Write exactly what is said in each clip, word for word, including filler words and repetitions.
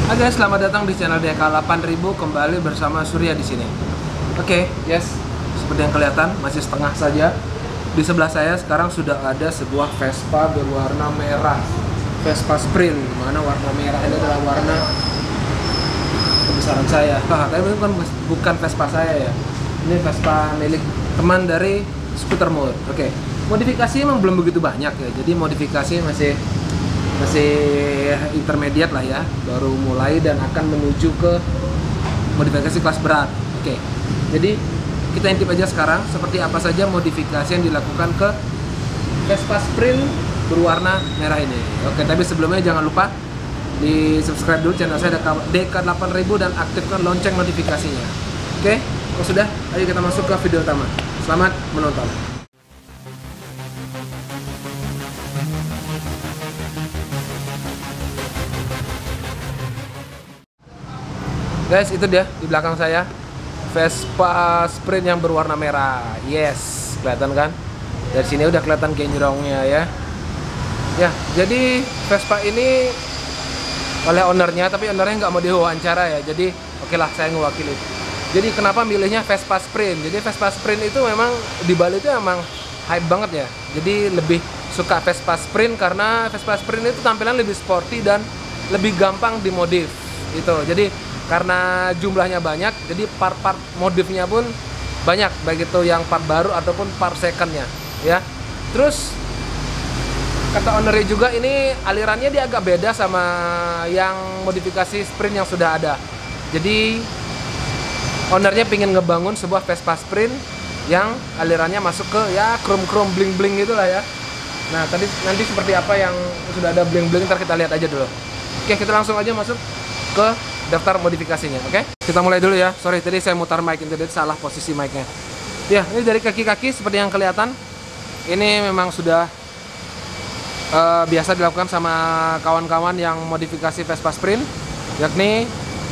Hai guys, selamat datang di channel D K delapan ribu, kembali bersama Surya di sini. Oke, okay, yes, seperti yang kelihatan masih setengah saja. Di sebelah saya sekarang sudah ada sebuah Vespa berwarna merah, Vespa Sprint, mana warna merah ini adalah warna kebesaran saya. Ah, tapi bukan bukan Vespa saya ya. Ini Vespa milik teman dari Scooter Mode. Oke, okay. Modifikasi emang belum begitu banyak ya. Jadi modifikasi masih masih intermediate lah ya, baru mulai dan akan menuju ke modifikasi kelas berat. Oke, jadi kita intip aja sekarang seperti apa saja modifikasi yang dilakukan ke Vespa Sprint berwarna merah ini. Oke, tapi sebelumnya jangan lupa di subscribe dulu channel saya D K delapan ribu dan aktifkan lonceng notifikasinya. Oke, kalau sudah, ayo kita masuk ke video utama. Selamat menonton. Guys, itu dia di belakang saya Vespa Sprint yang berwarna merah. Yes, kelihatan kan? Dari sini udah kelihatan genjrongnya ya. Ya, jadi Vespa ini oleh ownernya, tapi ownernya nggak mau diwawancara ya. Jadi oke lah, saya ngewakili. Jadi kenapa milihnya Vespa Sprint? Jadi Vespa Sprint itu memang di Bali itu emang hype banget ya. Jadi lebih suka Vespa Sprint karena Vespa Sprint itu tampilan lebih sporty dan lebih gampang dimodif. Itu. Jadi karena jumlahnya banyak, jadi part-part modifnya pun banyak, baik itu yang part baru ataupun part secondnya ya. Terus kata ownernya juga ini alirannya dia agak beda sama yang modifikasi Sprint yang sudah ada. Jadi ownernya pengen ngebangun sebuah Vespa Sprint yang alirannya masuk ke ya chrome-chrome bling-bling gitulah ya. Nah tadi nanti seperti apa yang sudah ada bling-bling, ntar kita lihat aja dulu. Oke, kita langsung aja masuk ke daftar modifikasinya, oke? Okay? Kita mulai dulu ya. Sorry, tadi saya mutar mic, itu salah posisi mic-nya. Ya, ini dari kaki-kaki seperti yang kelihatan. Ini memang sudah uh, biasa dilakukan sama kawan-kawan yang modifikasi Vespa Sprint, yakni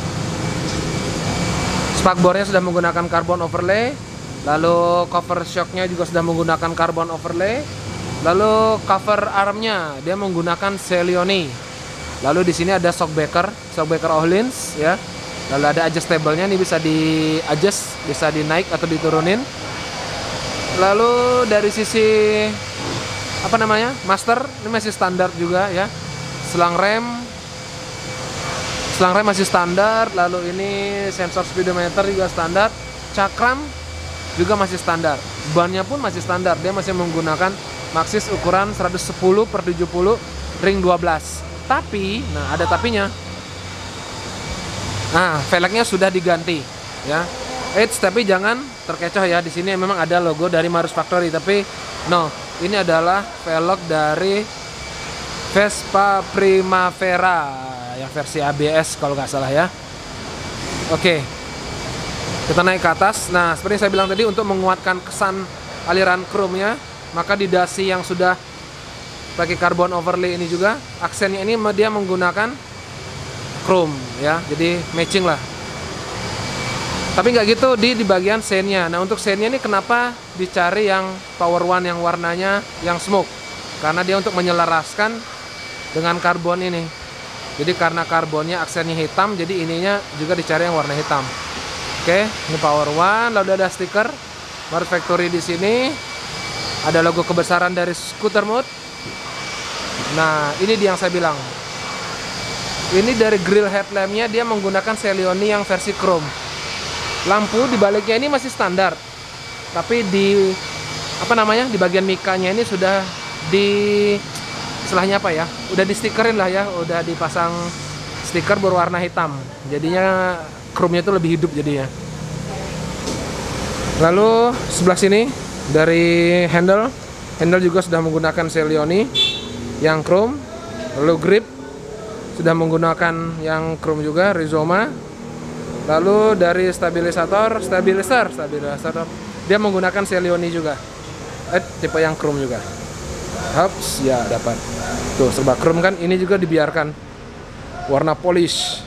spakbornya sudah menggunakan carbon overlay, lalu cover shocknya juga sudah menggunakan carbon overlay, lalu cover armnya dia menggunakan Celeoni. Lalu di sini ada shockbreaker, shockbreaker Öhlins ya. Lalu ada adjustable-nya, ini bisa di adjust, bisa dinaik atau diturunin. Lalu dari sisi apa namanya? Master, ini masih standar juga ya. Selang rem Selang rem masih standar, lalu ini sensor speedometer juga standar. Cakram juga masih standar. Bannya pun masih standar, dia masih menggunakan Maxxis ukuran seratus sepuluh per tujuh puluh ring dua belas. Tapi, nah ada tapinya. Nah, velgnya sudah diganti, ya. Eits, tapi jangan terkecoh ya. Di sini memang ada logo dari Marus Factory, tapi no, ini adalah velg dari Vespa Primavera yang versi A B S kalau nggak salah ya. Oke, kita naik ke atas. Nah, seperti saya bilang tadi, untuk menguatkan kesan aliran chrome-nya, maka di dasi yang sudah pakai carbon overlay ini juga aksennya ini dia menggunakan chrome ya, jadi matching lah. Tapi nggak gitu di di bagian seinnya. Nah, untuk seinnya ini kenapa dicari yang Power One yang warnanya yang smoke? Karena dia untuk menyelaraskan dengan karbon ini. Jadi karena karbonnya aksennya hitam, jadi ininya juga dicari yang warna hitam. Oke, ini Power One. Lalu ada stiker Marus Factory di sini. Ada logo kebesaran dari Scooter Mode. Nah, ini dia yang saya bilang. Ini dari grill headlampnya dia menggunakan Celeoni yang versi chrome. Lampu di baliknya ini masih standar, tapi di apa namanya di bagian mikanya ini sudah di istilahnya apa ya? Udah di stikerin lah ya, udah dipasang stiker berwarna hitam. Jadinya chrome-nya itu lebih hidup jadinya. Lalu sebelah sini dari handle, handle juga sudah menggunakan Celeoni yang chrome. Lalu grip sudah menggunakan yang chrome juga, Rizoma. Lalu dari stabilisator, stabilizer, stabilisator dia menggunakan Celeoni juga. Eh, tipe yang chrome juga. Hups, ya dapat. Tuh, serba chrome kan, ini juga dibiarkan warna polish.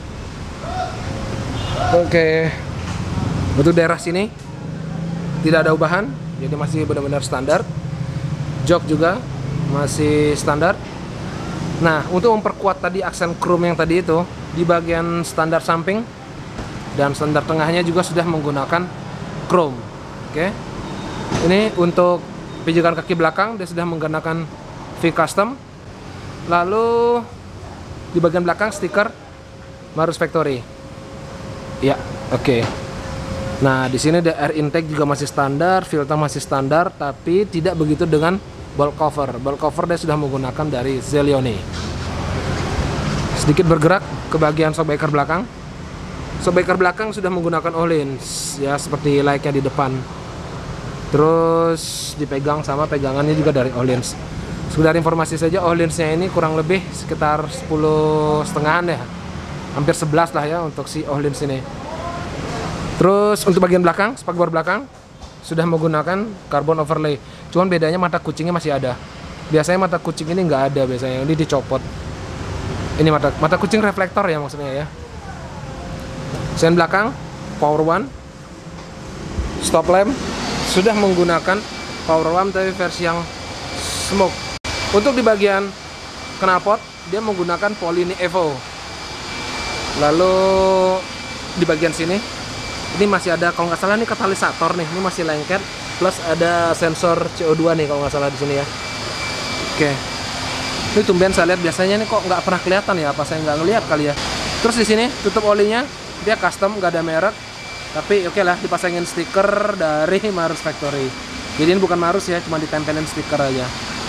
Oke. Untuk daerah sini tidak ada ubahan, jadi masih benar-benar standar. Jok juga masih standar. Nah, untuk memperkuat tadi aksen chrome yang tadi itu, di bagian standar samping dan standar tengahnya juga sudah menggunakan chrome. Oke. Ini untuk pijakan kaki belakang dia sudah menggunakan V-Custom. Lalu di bagian belakang stiker Marus Factory. Ya, oke. Okay. Nah, di sini ada air intake juga masih standar, filter masih standar, tapi tidak begitu dengan ball cover. Ball cover dia sudah menggunakan dari Zelioni. Sedikit bergerak ke bagian shockbreaker belakang. Shockbreaker belakang sudah menggunakan Öhlins, ya seperti layaknya di depan. Terus dipegang sama pegangannya juga dari Öhlins. Sekedar informasi saja, Öhlinsnya ini kurang lebih sekitar sepuluh setengahan ya, hampir sebelas lah ya untuk si Öhlins ini. Terus untuk bagian belakang, spakbor belakang sudah menggunakan carbon overlay. Cuman bedanya mata kucingnya masih ada. Biasanya mata kucing ini nggak ada, biasanya ini dicopot. Ini mata mata kucing reflektor ya maksudnya ya. Sen belakang power one, stop lamp sudah menggunakan power lamp tapi versi yang smoke. Untuk di bagian knalpot dia menggunakan Polini Evo. Lalu di bagian sini ini masih ada, kalau nggak salah nih katalisator nih, ini masih lengket plus ada sensor C O dua nih kalau nggak salah di sini ya. Oke, ini tumben saya lihat, biasanya nih kok nggak pernah kelihatan ya, apa saya nggak ngelihat kali ya. Terus di sini tutup olinya dia custom, nggak ada merek, tapi oke lah dipasangin stiker dari Marus Factory. Jadi ini bukan Marus ya, cuma ditempelin stiker aja.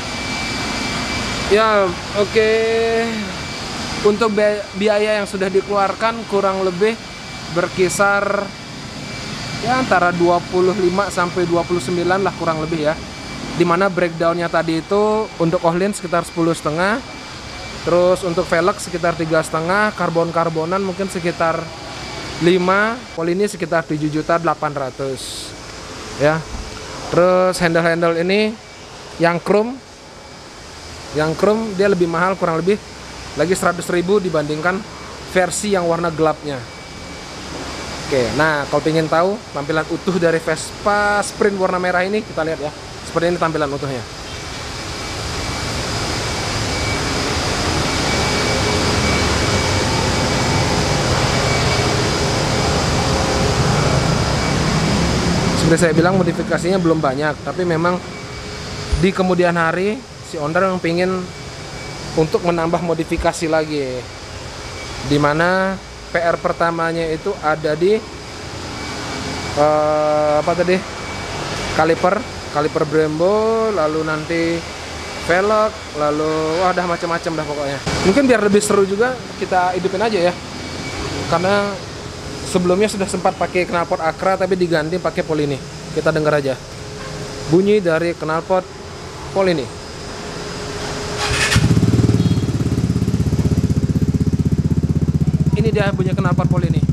Ya oke, okay. Untuk biaya yang sudah dikeluarkan kurang lebih berkisar ya antara dua puluh lima sampai dua puluh sembilan lah kurang lebih ya. Dimana breakdownnya tadi itu untuk Öhlins sekitar sepuluh setengah, terus untuk velg sekitar tiga setengah, karbon-karbonan mungkin sekitar lima, Polini sekitar tujuh juta delapan ratus ya. Terus handle-handle ini yang chrome, yang chrome dia lebih mahal, kurang lebih lagi seratus ribu dibandingkan versi yang warna gelapnya. Oke, nah kalau ingin tahu tampilan utuh dari Vespa Sprint warna merah ini, kita lihat ya. Seperti ini tampilan utuhnya. Seperti saya bilang modifikasinya belum banyak, tapi memang di kemudian hari si owner yang pengen untuk menambah modifikasi lagi, dimana P R pertamanya itu ada di uh, apa tadi kaliper kaliper Brembo, lalu nanti velg, lalu wah dah macam-macam dah pokoknya. Mungkin biar lebih seru juga kita hidupin aja ya, karena sebelumnya sudah sempat pakai knalpot Acra tapi diganti pakai Polini. Kita dengar aja bunyi dari knalpot Polini. Ini dia bunyi knalpot Polini.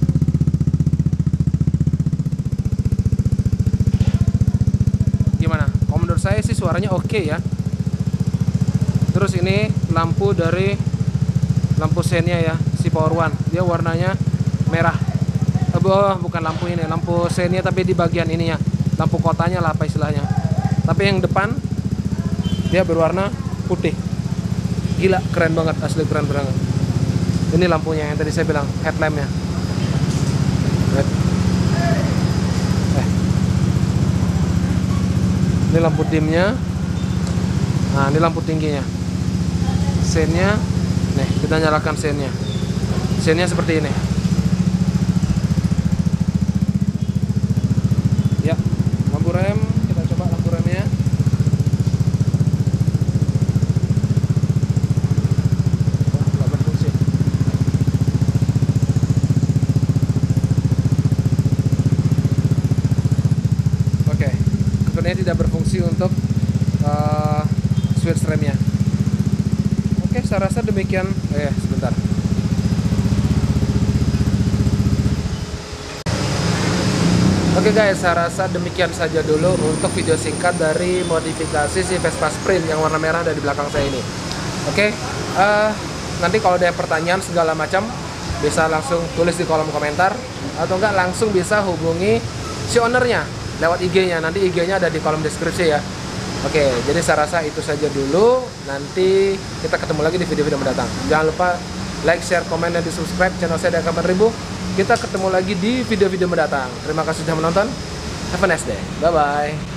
Gimana? Kalau menurut saya sih suaranya oke okay ya. Terus ini lampu dari lampu sennya ya, si Power One. Dia warnanya merah. Oh, bukan lampu ini, lampu sennya tapi di bagian ininya, lampu kotanya lah apa istilahnya. Tapi yang depan dia berwarna putih. Gila, keren banget, asli keren banget. Ini lampunya yang tadi saya bilang, headlampnya. Eh. Ini lampu dimnya. Nah, ini lampu tingginya. Sennya, nih kita nyalakan sennya. Sennya seperti ini. Ya, lampu rem, kita coba lampu remnya. Nggak berfungsi. Oke, sebenarnya tidak berfungsi untuk uh, switch remnya. Oke, saya rasa demikian. Eh, sebentar. Oke guys, saya rasa demikian saja dulu untuk video singkat dari modifikasi si Vespa Sprint yang warna merah ada di belakang saya ini. Oke, uh, nanti kalau ada pertanyaan segala macam bisa langsung tulis di kolom komentar, atau enggak langsung bisa hubungi si ownernya lewat I G-nya. Nanti I G-nya ada di kolom deskripsi ya. Oke, jadi saya rasa itu saja dulu. Nanti kita ketemu lagi di video-video mendatang. Jangan lupa like, share, komen, dan di subscribe channel saya Kapan Ribu. Kita ketemu lagi di video-video mendatang. Terima kasih sudah menonton. Have a nice day. Bye-bye.